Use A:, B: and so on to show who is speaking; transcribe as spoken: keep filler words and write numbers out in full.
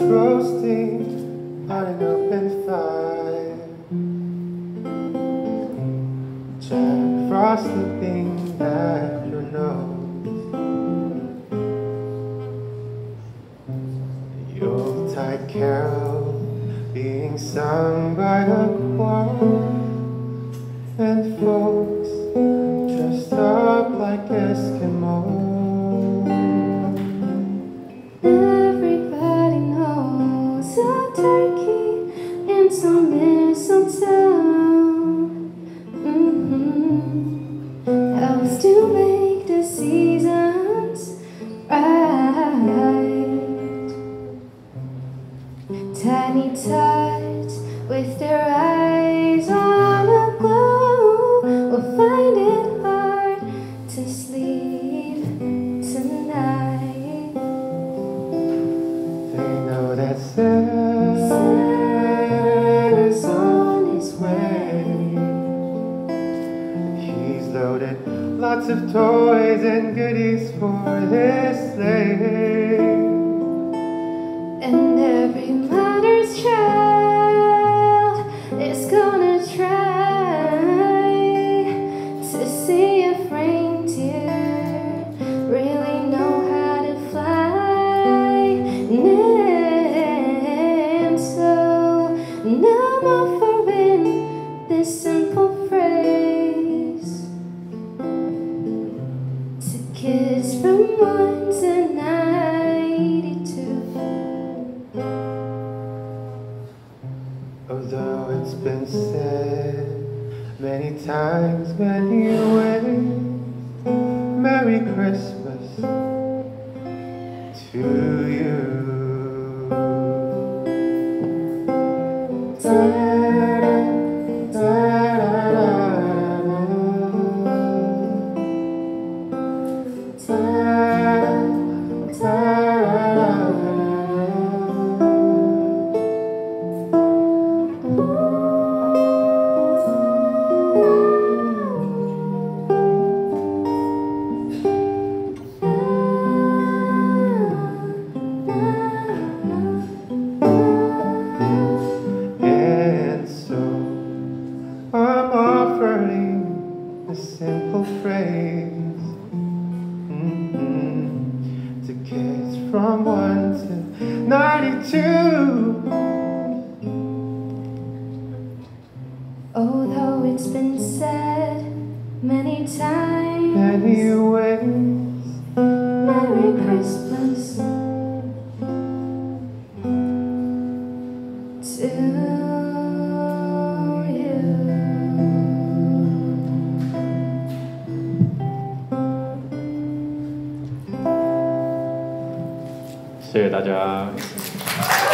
A: Chestnuts roasting on an open fire. Jack Frost nipping at your nose. The Yuletide carol being sung by a choir, and folks dressed up like Eskimos.
B: Everybody knows a turkey and some mistletoe mm-hmm. helps to make the seasons right. Tiny tots with their eyes on a glow will find it hard to sleep tonight.
A: They know that Santa's on his way. He's loaded lots of toys and goodies for his sleigh.
B: And every mother's child is gonna try to see if reindeer really know how to fly. And so now I'm offering this simple phrase to kids from one to ninety-two.
A: Although it's been said many times, many ways, Merry Christmas to you. Da-da, da-da-da-da. And so I'm offering a simple phrase mm-hmm. to kids from one to ninety-two.
B: Although it's been said many times,
A: Many ways,
B: Merry Christmas to you.
C: 谢谢大家。